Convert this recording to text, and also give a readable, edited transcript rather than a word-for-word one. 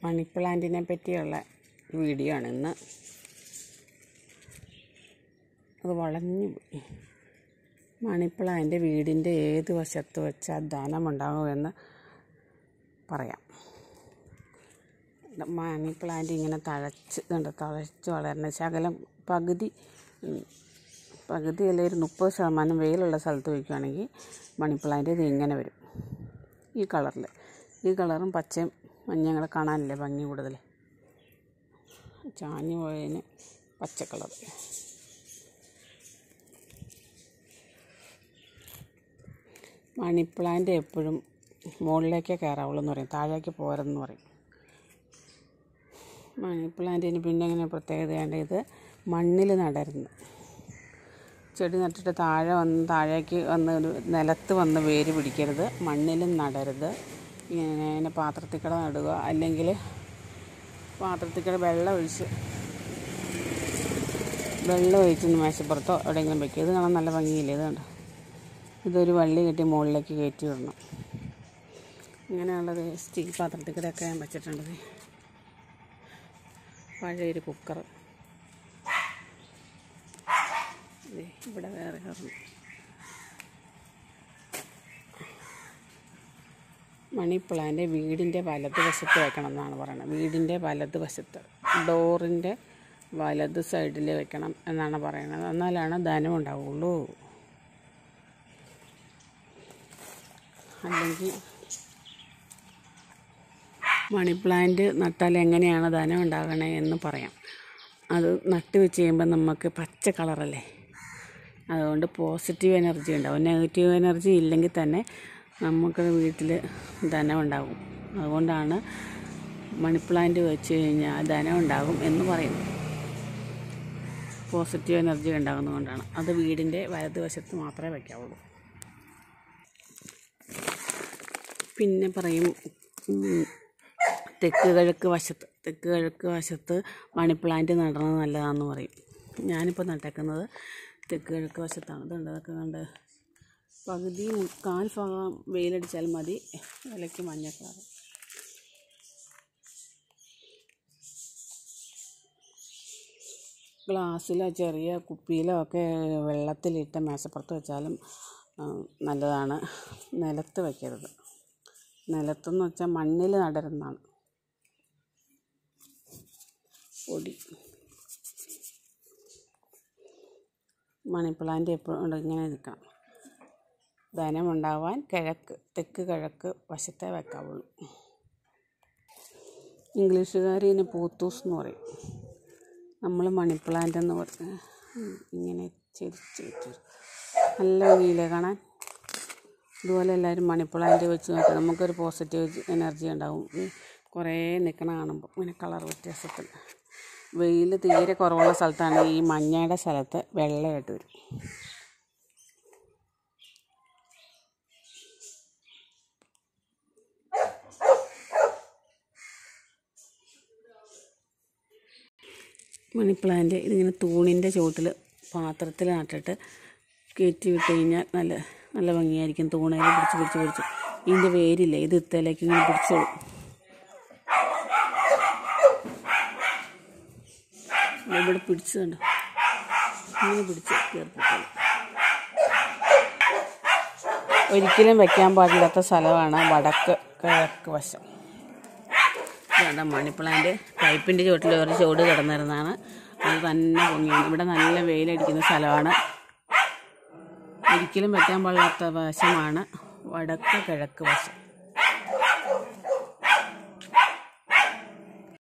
മണി പ്ലാന്റിനെ പറ്റിയുള്ള വീഡിയോ ആണ് ഇന്ന്. അത് വളഞ്ഞു പോയി. മണി പ്ലാന്റ് വീടിൻ്റെ ഏത് വശത്ത് വെച്ചാൽ ധനമുണ്ടാകുമെന്ന് പറയാം. മണി പ്ലാന്റ് ഇങ്ങനെ തഴച്ച് വളരുന്ന ശകലം പകുതി അല്ലെങ്കിൽ ഒരു 30% വെയിലുള്ള സ്ഥലത്ത് വയ്ക്കുകയാണെങ്കിൽ മണി പ്ലാന്റ് ഇത് ഇങ്ങനെ വരും. ഈ കളറും പച്ചയും മഞ്ഞയും കൂടെ കാണാനില്ലേ ഭംഗി കൂടുതൽ. ചാഞ്ഞു പോയതിന് പച്ച കളർ. മണി പ്ലാന്റ് എപ്പോഴും മുകളിലേക്കേ കയറാവുള്ളൂ എന്ന് പറയും, താഴേക്ക് പോരെന്ന് പറയും. മണി പ്ലാന്റിന് പിന്നെ ഇങ്ങനെ പ്രത്യേകതയാണ്, ഇത് മണ്ണിൽ നടരുന്നു. ചെടി നട്ടിട്ട് താഴേക്ക് വന്ന് ഒരു നിലത്ത് വന്ന് വേര് പിടിക്കരുത്, മണ്ണിലും നടരുത്. ഇങ്ങനെ പാത്രത്തിൽ കൂടെ നടുക, അല്ലെങ്കിൽ പാത്രത്തിൽ കൂടെ വെള്ളം ഒഴിച്ച് മേശപ്പുറത്തോ എവിടെയെങ്കിലും വയ്ക്കുക. ഇത് കാണാൻ നല്ല ഭംഗിയില്ലേ? ഇത് കണ്ടോ, ഇതൊരു വള്ളി കെട്ടി മുകളിലേക്ക് കയറ്റി വിടണം. ഇങ്ങനെയുള്ളത് സ്റ്റീൽ പാത്രത്തിൽ കൂടെയൊക്കെ ഞാൻ വെച്ചിട്ടുണ്ട്. പഴയൊരു കുക്കർ ഇവിടെ വേറെ കയറുന്നു. മണി പ്ലാന്റ് വീടിൻ്റെ വലതുവശത്ത് വെക്കണം എന്നാണ് പറയുന്നത്. വീടിൻ്റെ വലതുവശത്ത്, ഡോറിൻ്റെ വലത് സൈഡിൽ വെക്കണം എന്നാണ് പറയുന്നത്. എന്നാലാണ് ധനം ഉണ്ടാവുള്ളൂ. അല്ലെങ്കിൽ മണി പ്ലാന്റ് നട്ടാൽ എങ്ങനെയാണ് ധനം ഉണ്ടാകണേ എന്ന് പറയാം. അത് നട്ട് വെച്ച് കഴിയുമ്പോൾ നമുക്ക് പച്ച കളറല്ലേ, അതുകൊണ്ട് പോസിറ്റീവ് എനർജി ഉണ്ടാവും. നെഗറ്റീവ് എനർജി ഇല്ലെങ്കിൽ തന്നെ നമുക്ക് വീട്ടിൽ ധനം ഉണ്ടാകും. അതുകൊണ്ടാണ് മണി പ്ലാന്റ് വെച്ച് കഴിഞ്ഞാൽ ധനം ഉണ്ടാകും എന്ന് പറയുന്നത്. പോസിറ്റീവ് എനർജി ഉണ്ടാകുന്നതുകൊണ്ടാണ്. അത് വീടിൻ്റെ വലതുവശത്ത് മാത്രമേ വയ്ക്കാവുള്ളൂ. പിന്നെ പറയും തെക്ക് കിഴക്ക് വശത്ത് മണി പ്ലാന്റ് നടണത് നല്ലതാണെന്ന് പറയും. ഞാനിപ്പോൾ നട്ടേക്കുന്നത് തെക്ക് കിഴക്ക് വശത്താണ്. ഇതുണ്ട്, അതൊക്കെ കണ്ട് പകുതി 1/4 ഭാഗം വെയിലടിച്ചാൽ മതി, ഇലയ്ക്ക് മഞ്ഞ കളർ. ഗ്ലാസ്സിലോ ചെറിയ കുപ്പിയിലോ ഒക്കെ വെള്ളത്തിലിട്ട് മേശപ്പുറത്ത് വെച്ചാലും നല്ലതാണ്. നിലത്ത് വയ്ക്കരുത്. നിലത്തെന്ന് വെച്ചാൽ മണ്ണിൽ നടരുന്നതാണ്. പൊടി മണി പ്ലാന്റ് എപ്പോഴും ഇങ്ങനെ നിൽക്കണം. ധനമുണ്ടാവാൻ തെക്ക് കിഴക്ക് വശത്തേ വെക്കാവുള്ളൂ. ഇംഗ്ലീഷുകാർ ഇതിന് പൂത്തൂസ് എന്ന് പറയും. നമ്മൾ മണി പ്ലാന്റ് എന്ന് പറഞ്ഞ് ഇങ്ങനെ ചെരിച്ച് വെച്ചു. നല്ല ഭംഗിയില്ലേ കാണാൻ? ഇതുപോലെ എല്ലാവരും മണി പ്ലാന്റ് വെച്ച് നോക്കി, നമുക്കൊരു പോസിറ്റീവ് എനർജി ഉണ്ടാവും. കുറേ നിൽക്കണ കാണുമ്പോൾ ഇങ്ങനെ കളർ വ്യത്യാസത്തിൽ. വെയിൽ തീരെ കുറവുള്ള സ്ഥലത്താണ് ഈ മഞ്ഞയുടെ സ്ഥലത്ത് വെള്ളമായിട്ട് വരും. മണി പ്ലാന്റ് ഇതിങ്ങനെ തൂണിൻ്റെ ചുവട്ടിൽ പാത്രത്തിൽ നട്ടിട്ട് കയറ്റി വിട്ട് കഴിഞ്ഞാൽ നല്ല ഭംഗിയായിരിക്കും. തൂണയിൽ പിടിച്ച് ഇതിൻ്റെ വേരില്ലേ, ഇത് ഇത്തലേക്ക് ഇങ്ങനെ പിടിച്ചോളും. ഇവിടെ പിടിച്ചതുണ്ടോ, ഇങ്ങനെ പിടിച്ച് കയറിപ്പിട്ടോളും. ഒരിക്കലും വെക്കാൻ പാടില്ലാത്ത സ്ഥലമാണ് വടക്ക് കിഴക്ക് വശം. ഇതാണ് മണി പ്ലാന്റ്. പൈപ്പിൻ്റെ ചുവട്ടിൽ ഒരു ചുവട് കിടന്നിരുന്നതാണ്, അത് തന്നെ പൊങ്ങിയാണ്. ഇവിടെ നല്ല വെയിലടിക്കുന്ന സ്ഥലമാണ്. ഒരിക്കലും വെക്കാൻ പാടില്ലാത്ത വശമാണ് വടക്ക് കിഴക്ക് വശം.